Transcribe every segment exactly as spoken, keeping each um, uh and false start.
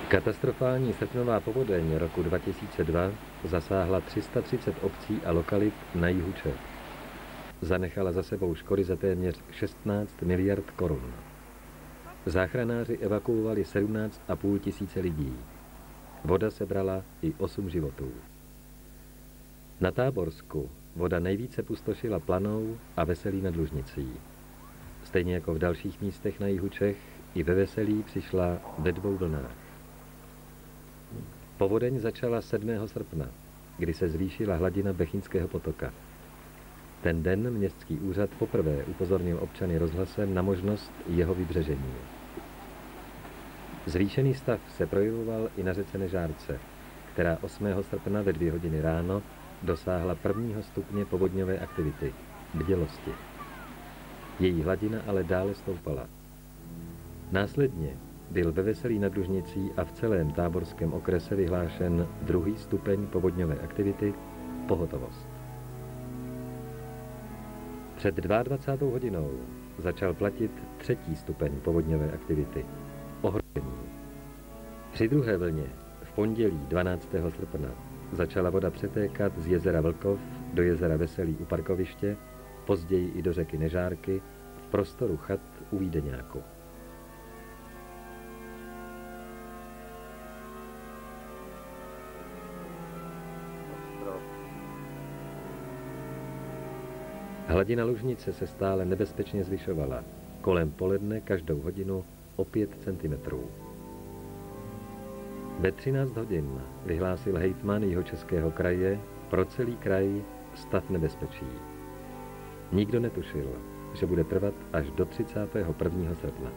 Katastrofální srpnová povodeň roku dva tisíce dva zasáhla tři sta třicet obcí a lokalit na jihu Čech. Zanechala za sebou škody za téměř šestnáct miliard korun. Záchranáři evakuovali sedmnáct a půl tisíce lidí. Voda sebrala i osm životů. Na Táborsku voda nejvíce pustošila Planou a Veselí nad Lužnicí. Stejně jako v dalších místech na jihu Čech, i ve Veselí přišla ve dvou vlnách. Povodeň začala sedmého srpna, kdy se zvýšila hladina Bechyňského potoka. Ten den městský úřad poprvé upozornil občany rozhlasem na možnost jeho vybřežení. Zvýšený stav se projevoval i na řece Nežárce, která osmého srpna ve dvě hodiny ráno dosáhla prvního stupně povodňové aktivity, bdělosti. Její hladina ale dále stoupala. Následně byl ve Veselí nad Lužnicí a v celém táborském okrese vyhlášen druhý stupeň povodňové aktivity, pohotovost. Před dvacátou druhou hodinou začal platit třetí stupeň povodňové aktivity, ohrožení. Při druhé vlně v pondělí dvanáctého srpna začala voda přetékat z jezera Vlkov do jezera Veselí u parkoviště, později i do řeky Nežárky v prostoru chat u Vídeňáku. Hladina Lužnice se stále nebezpečně zvyšovala, kolem poledne každou hodinu o pět centimetrů. Ve třináct hodin vyhlásil hejtman Jihočeského kraje pro celý kraj stav nebezpečí. Nikdo netušil, že bude trvat až do třicátého prvního srpna.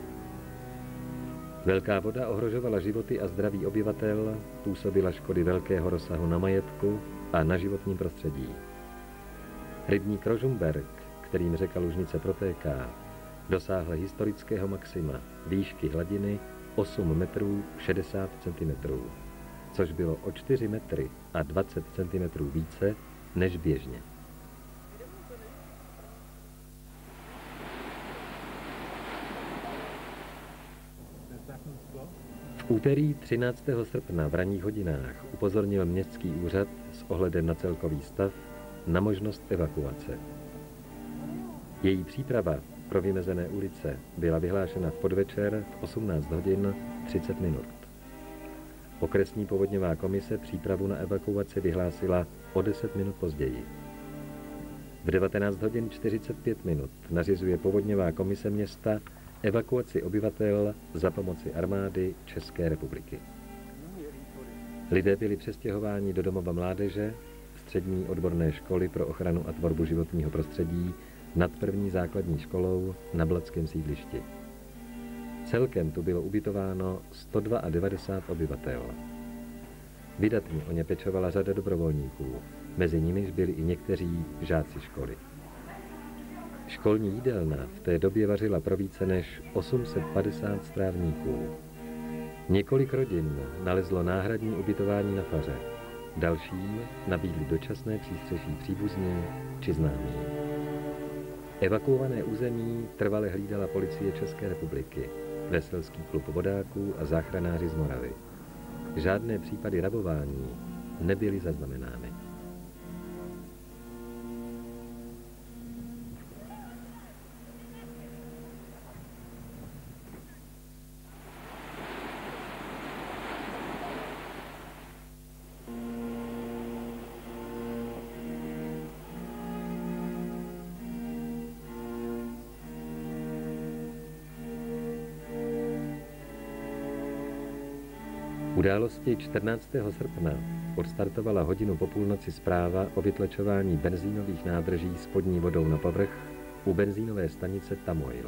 Velká voda ohrožovala životy a zdraví obyvatel, působila škody velkého rozsahu na majetku a na životním prostředí. Rybník Rožumberk, kterým řeka Lužnice protéká, dosáhl historického maxima výšky hladiny osm metrů šedesát centimetrů, což bylo o čtyři metry a dvacet centimetrů více než běžně. V úterý třináctého srpna v ranních hodinách upozornil městský úřad s ohledem na celkový stav na možnost evakuace. Její příprava pro vymezené ulice byla vyhlášena v podvečer v osmnáct hodin třicet minut. Okresní povodňová komise přípravu na evakuaci vyhlásila o deset minut později. V devatenáct hodin čtyřicet pět minut nařizuje povodňová komise města evakuaci obyvatel za pomoci armády České republiky. Lidé byli přestěhováni do domova mládeže, střední odborné školy pro ochranu a tvorbu životního prostředí nad první základní školou na Blatském sídlišti. Celkem tu bylo ubytováno sto devadesát dva obyvatel. Vydatně o ně pečovala řada dobrovolníků, mezi nimiž byli i někteří žáci školy. Školní jídelna v té době vařila pro více než osm set padesát strávníků. Několik rodin nalezlo náhradní ubytování na faře. Dalším nabídli dočasné přístřeší příbuzní či známí. Evakuované území trvale hlídala policie České republiky, Veselský klub vodáků a záchranáři z Moravy. Žádné případy rabování nebyly zaznamenány. Události čtrnáctého srpna odstartovala hodinu po půlnoci zpráva o vytlačování benzínových nádrží spodní vodou na povrch u benzínové stanice Tamoil.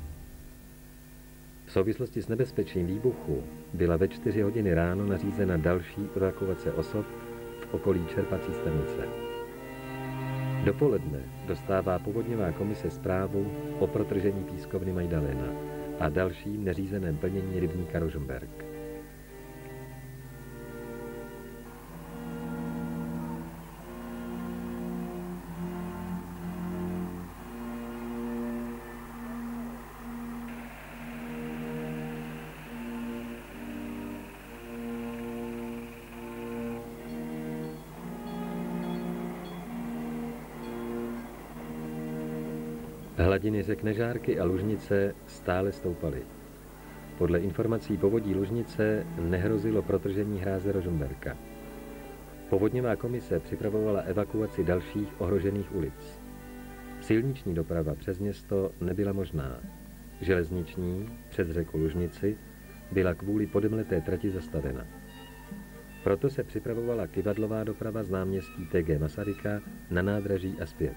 V souvislosti s nebezpečím výbuchu byla ve čtyři hodiny ráno nařízena další evakuace osob v okolí čerpací stanice. Dopoledne dostává povodňová komise zprávu o protržení pískovny Majdalena a dalším neřízeném plnění rybníka Rožumberk. Hladiny řek Nežárky a Lužnice stále stoupaly. Podle informací povodí Lužnice nehrozilo protržení hráze Rožmberka. Povodňová komise připravovala evakuaci dalších ohrožených ulic. Silniční doprava přes město nebyla možná. Železniční přes řeku Lužnici byla kvůli podemleté trati zastavena. Proto se připravovala kyvadlová doprava z náměstí T G Masaryka na nádraží a zpět.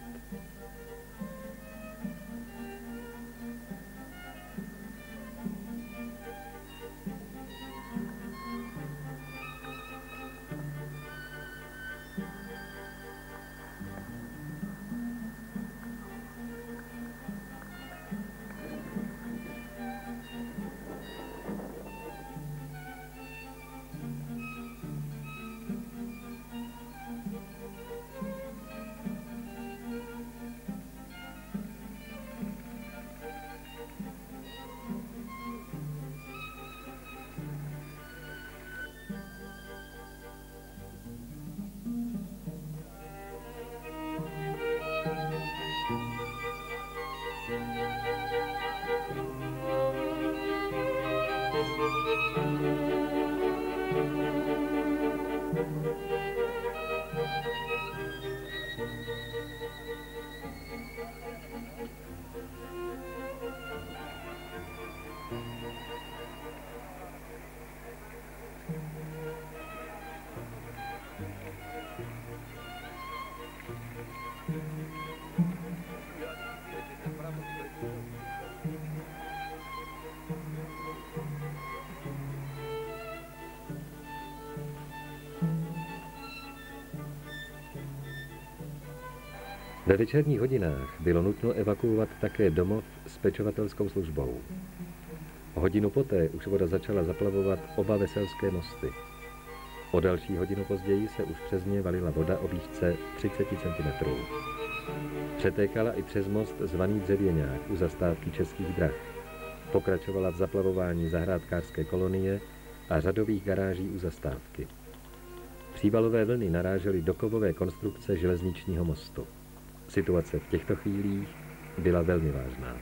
Ve večerních hodinách bylo nutno evakuovat také domov s pečovatelskou službou. Hodinu poté už voda začala zaplavovat oba Veselské mosty. O další hodinu později se už přes ně valila voda o výšce třicet centimetrů. Přetékala i přes most zvaný Dřevěňák u zastávky Českých drah. Pokračovala v zaplavování zahrádkářské kolonie a řadových garáží u zastávky. Přívalové vlny narážely do kovové konstrukce železničního mostu. Situace v těchto chvílích byla velmi vážná.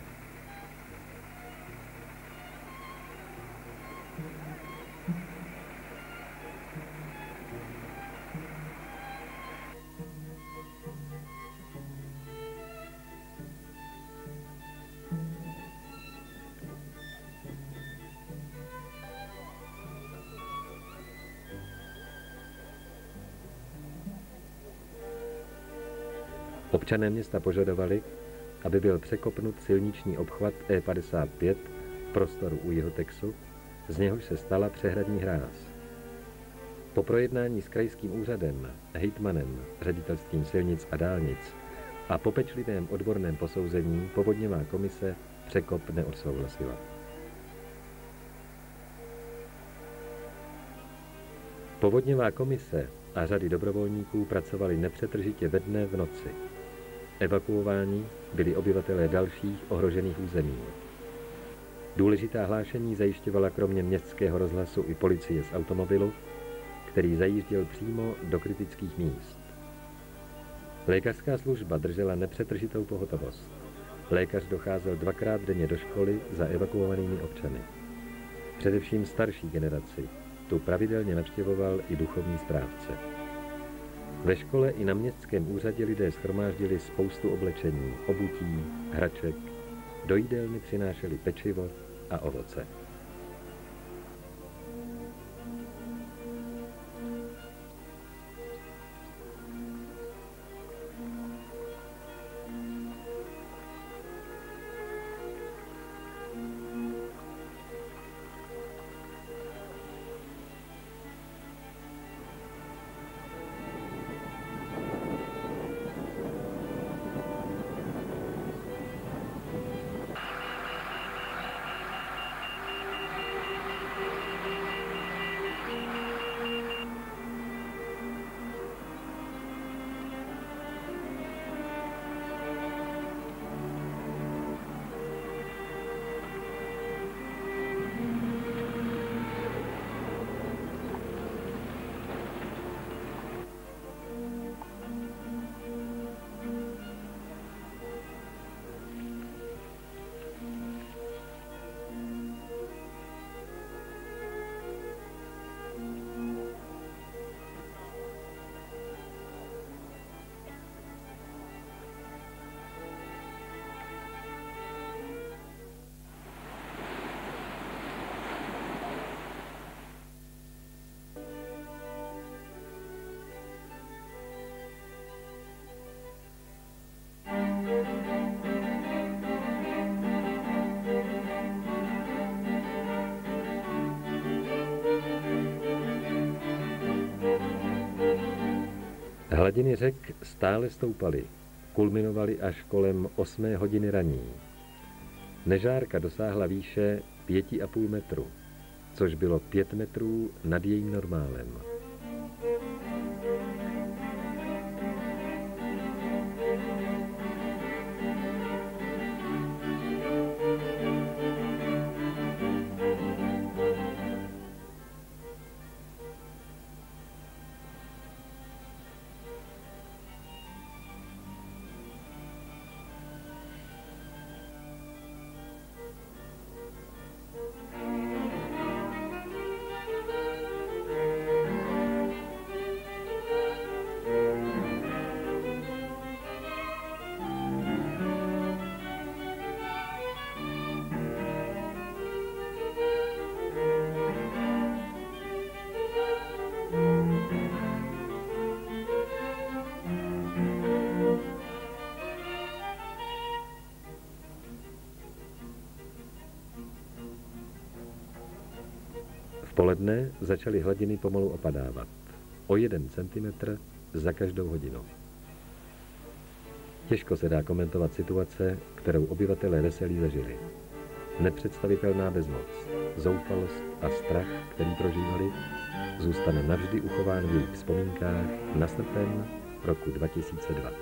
Občané města požadovali, aby byl překopnut silniční obchvat E padesát pět v prostoru u Jihotexu, z něhož se stala přehradní hráz. Po projednání s krajským úřadem, hejtmanem, ředitelstvím silnic a dálnic a po pečlivém odborném posouzení povodňová komise překop neodsouhlasila. Povodňová komise a řady dobrovolníků pracovali nepřetržitě ve dne v noci. Evakuováni byli obyvatelé dalších ohrožených území. Důležitá hlášení zajišťovala kromě městského rozhlasu i policie z automobilu, který zajížděl přímo do kritických míst. Lékařská služba držela nepřetržitou pohotovost. Lékař docházel dvakrát denně do školy za evakuovanými občany. Především starší generaci tu pravidelně navštěvoval i duchovní správce. Ve škole i na městském úřadě lidé shromáždili spoustu oblečení, obutí, hraček, do jídelny přinášeli pečivo a ovoce. Hladiny řek stále stoupaly, kulminovaly až kolem osmé hodiny raní. Nežárka dosáhla výše pěti a půl metru, což bylo pět metrů nad jejím normálem. V poledne začaly hladiny pomalu opadávat. O jeden centimetr za každou hodinu. Těžko se dá komentovat situace, kterou obyvatelé Veselí zažili. Nepředstavitelná bezmoc, zoufalost a strach, který prožívali, zůstane navždy uchován v jejich vzpomínkách na srpen roku dva tisíce dva.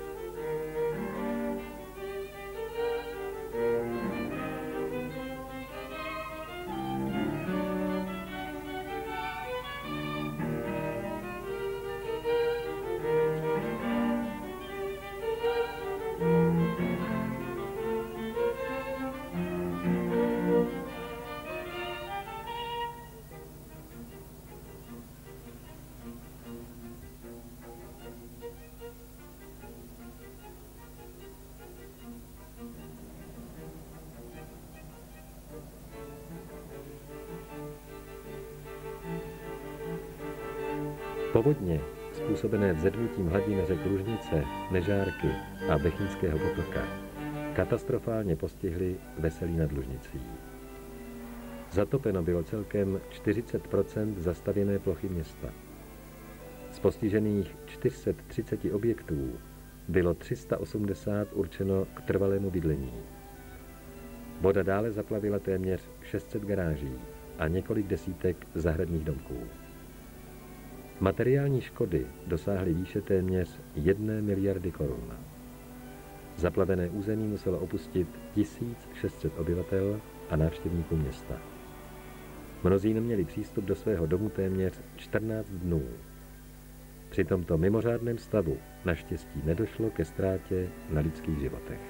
Povodně, způsobené vzedmutím hladin řek Lužnice, Nežárky a Bechyňského potoka, katastrofálně postihly Veselí nad Lužnicí. Zatopeno bylo celkem čtyřicet procent zastavěné plochy města. Z postižených čtyři sta třicet objektů bylo tři sta osmdesát určeno k trvalému bydlení. Voda dále zaplavila téměř šest set garáží a několik desítek zahradních domků. Materiální škody dosáhly výše téměř jedné miliardy korun. Zaplavené území muselo opustit tisíc šest set obyvatel a návštěvníků města. Mnozí neměli přístup do svého domu téměř čtrnáct dnů. Při tomto mimořádném stavu naštěstí nedošlo ke ztrátě na lidských životech.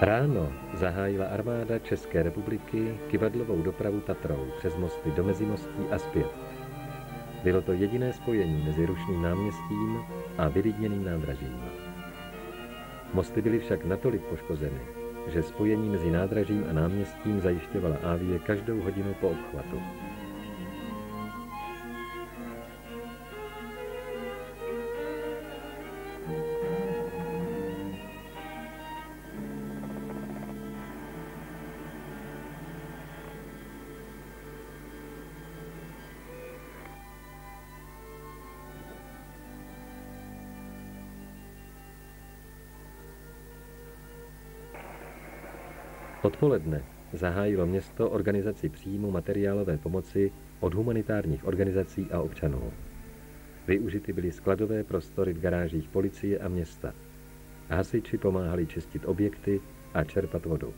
Ráno zahájila armáda České republiky kyvadlovou dopravu Tatrou přes mosty do Mezimostí a zpět. Bylo to jediné spojení mezi Rušným náměstím a vylidněným nádražím. Mosty byly však natolik poškozeny, že spojení mezi nádražím a náměstím zajišťovala Avie každou hodinu po obchvatu. Odpoledne zahájilo město organizaci příjmu materiálové pomoci od humanitárních organizací a občanů. Využity byly skladové prostory v garážích policie a města. Hasiči pomáhali čistit objekty a čerpat vodu.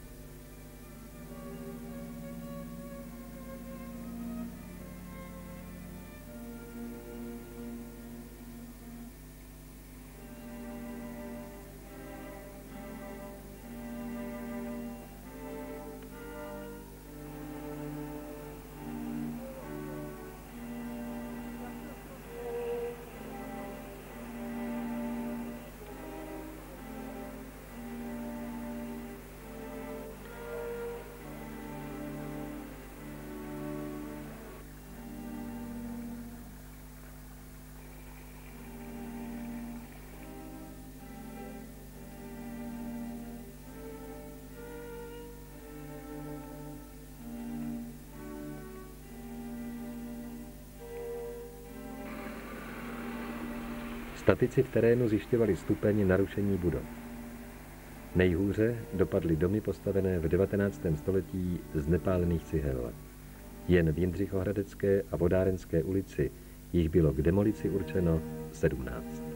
Statici v terénu zjišťovali stupeň narušení budov. Nejhůře dopadly domy postavené v devatenáctém století z nepálených cihel. Jen v Jindřichohradecké a Vodárenské ulici jich bylo k demolici určeno sedmnáct.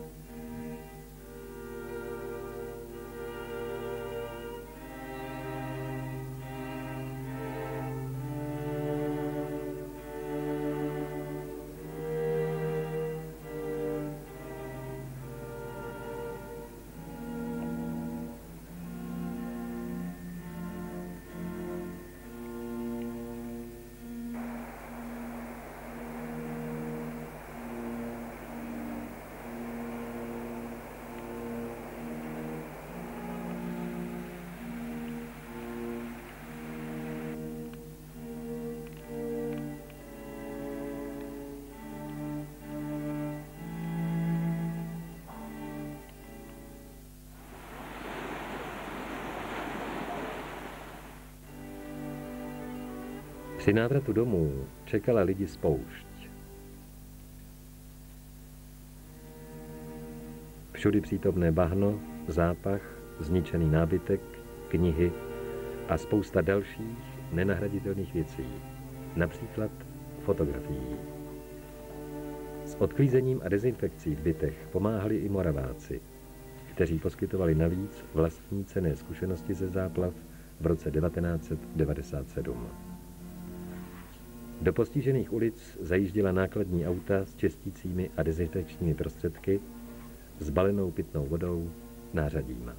Při návratu domů čekala lidi spoušť. Všudy přítomné bahno, zápach, zničený nábytek, knihy a spousta dalších nenahraditelných věcí, například fotografií. S odklízením a dezinfekcí v bytech pomáhali i Moraváci, kteří poskytovali navíc vlastní cenné zkušenosti ze záplav v roce devatenáct set devadesát sedm. Do postižených ulic zajížděla nákladní auta s čistícími a dezinfekčními prostředky, s balenou pitnou vodou, nářadím.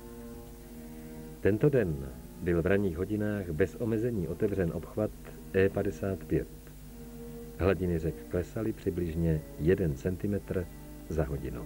Tento den byl v ranních hodinách bez omezení otevřen obchvat E padesát pět. Hladiny řek klesaly přibližně jeden centimetr za hodinu.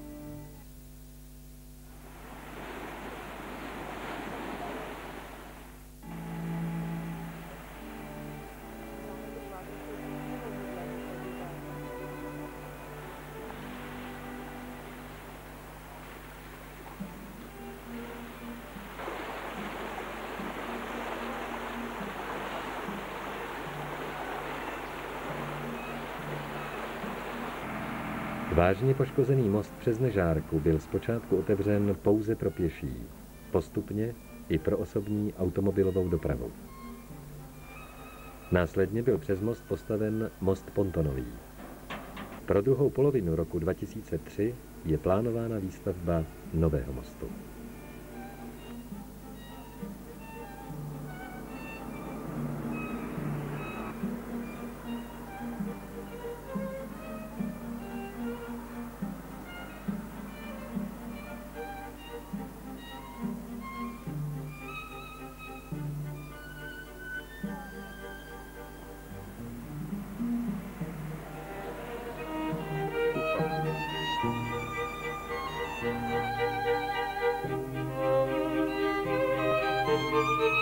Vážně poškozený most přes Nežárku byl zpočátku otevřen pouze pro pěší, postupně i pro osobní automobilovou dopravu. Následně byl přes most postaven most pontonový. Pro druhou polovinu roku dva tisíce tři je plánována výstavba nového mostu.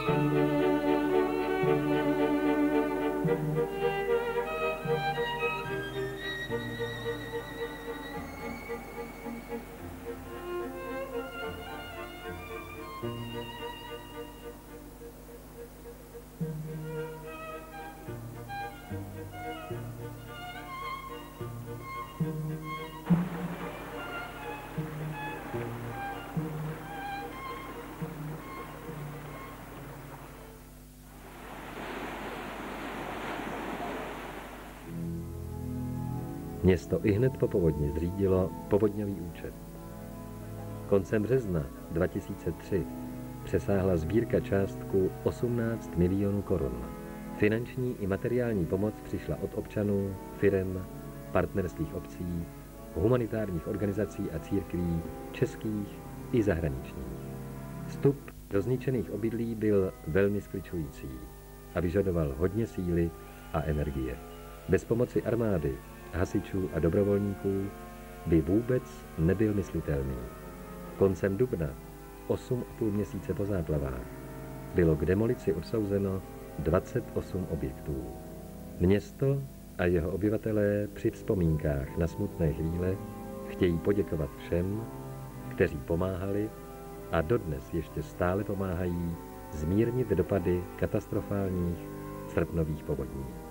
Město ihned po povodni zřídilo povodňový účet. Koncem března dva tisíce tři přesáhla sbírka částku osmnáct milionů korun. Finanční i materiální pomoc přišla od občanů, firem, partnerských obcí, humanitárních organizací a církví českých i zahraničních. Vstup do zničených obydlí byl velmi skličující a vyžadoval hodně síly a energie. Bez pomoci armády, hasičů a dobrovolníků by vůbec nebyl myslitelný. Koncem dubna, osm a půl měsíce po záplavách, bylo k demolici odsouzeno dvacet osm objektů. Město a jeho obyvatelé při vzpomínkách na smutné chvíle chtějí poděkovat všem, kteří pomáhali a dodnes ještě stále pomáhají zmírnit dopady katastrofálních srpnových povodní.